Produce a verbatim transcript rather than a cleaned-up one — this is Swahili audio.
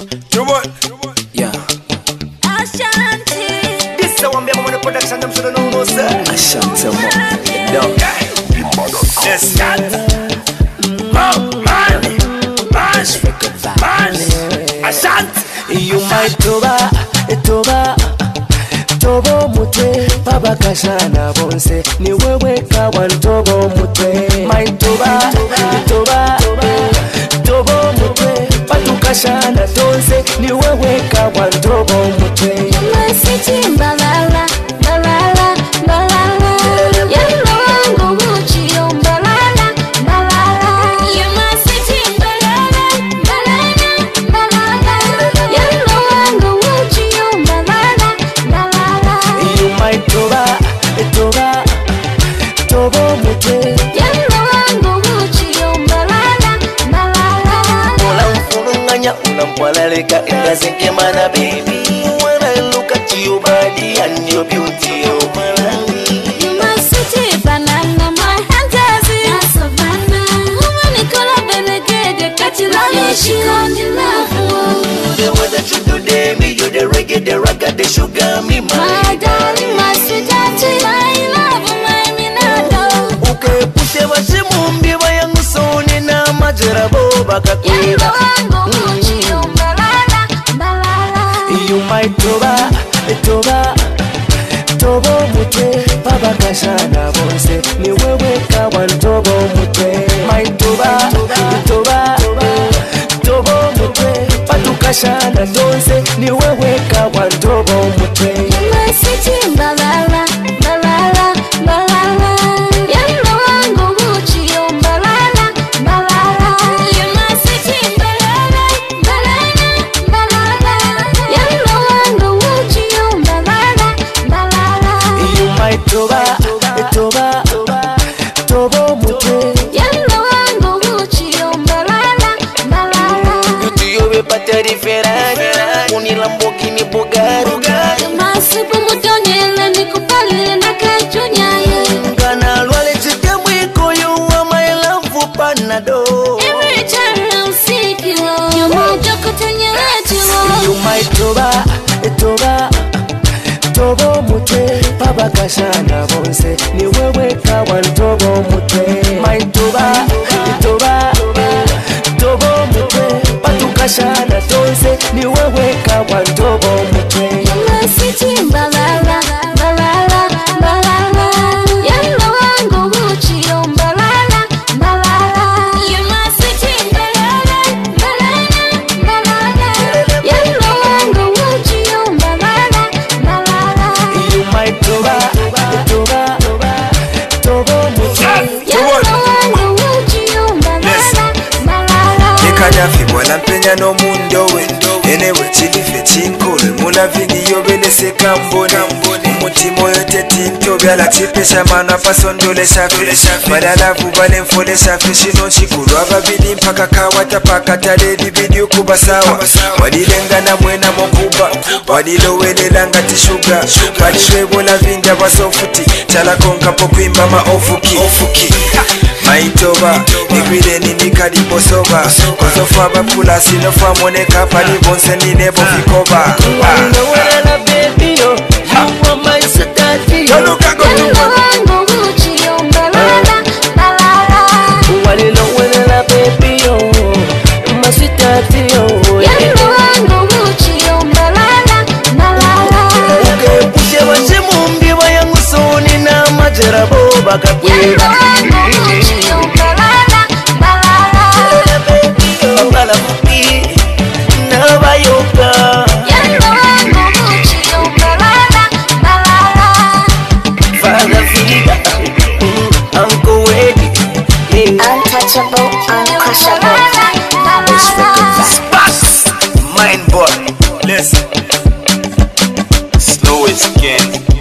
Yeah. Ashanti. This is one of the production I'm sure no no sir. Ashanti mo. Dog. Yes. Man, man, man. Ashanti. You might toba, toba, tobo mutwe. Baba kashana bonse. Ni wewe kawan tobo mutwe. My toba, toba, tobo mutwe. Batu kashana donse. Ni wewe kawan tobo mutwe. Masiti mbalala, mbalala, mbalala. Yalo wangu uchio mbalala, mbalala. Masiti mbalala, mbalala, mbalala. Yalo wangu uchio mbalala, mbalala. You might toba, toba, tobo mutwe. Yalo wangu uchio mbalala, mbalala. Ola mfurunganya unampwalaleka inazinke mana baby. When I look at your body and your beauty, oh Malali. You must sit banana, my fantasy. Savannah, woman, Nicola Benegade, catch you love, she on the love. The way that you do, them, you the reggae, the ragga, the sugar, me, My darling, my sweet auntie, my love, my minado. Okay, push your mumbi, my young son, in a majerabo, bakakwira. You might toba, toba, tobo mutwe. Baba kashana bonse. Ni wewe kawan tobo mutwe. My toba, toba, tobo mutwe. Batu kashana donse. Ni wewe kawan tobo mutwe. My city, Balala, Balala, Balala. Yellow wango uchio, Balala, Balala. My city, Balala, Balala, Balala. Yellow wango uchio, Balala, Balala. You might toba, toba, tobo mutwe. Yellow wango uchio, Balala, Balala. Beauty, you be pateri Ferrari, uni Lamborghini Bugatti. Masipu mutonyele nikupalile na kachunyaye. Ngana lwale chitemu iko you are my love panado. Every time I'm sick, you know, you might joke to you. You might toba, toba, tobo mutwe. Baba kashana bonse. Ni wewe kawan tobo mutwe. My toba, toba, tobo mutwe. Batu kashana donse. Ni wewe kawan tobo mutwe. My city, Balala, Balala, Balala. Yellow wango uchio, Balala, Balala. My city, Balala, Balala, Balala. Yellow wango uchio, Balala, Balala. You might toba, toba, tobo mutwe. Yellow wango uchio, Balala, Balala. Ekadafi mwana mpenya no mundo we enewe chilife chinkole muna video belese kambone umutima oyo tetinto byala chipesha mana pasondole shafe badala vubale mfole shafe shino chikulu ababili mpaka kawata paka taledi video kuba sawa wadilengana mwena mokuba wadilowelela ngati shuga badishwebola vinda basofuti chalakonka pokwimba maofuki maitoba igwile nini kalibosoba kozofa bapula sinofa moneka pali bonse ninebo vikoba Wala baby yo, you are my sadati yo. Yellow wango uchio, Balala, Balala. Walilo wala baby yo, my sadati yo. Yellow wango uchio, Balala, Balala. Okay, push your mumbi, my young son, in a majerabo, bakakwira. Yellow wango uchio, Balala, Balala. Baby yo, bala mupi, na bayoka. Yellow wango uchio, Balala, Balala. Father figure, Uncle Weddy, Untouchable, uncrushable. Sparks Mind boy listen slow as you can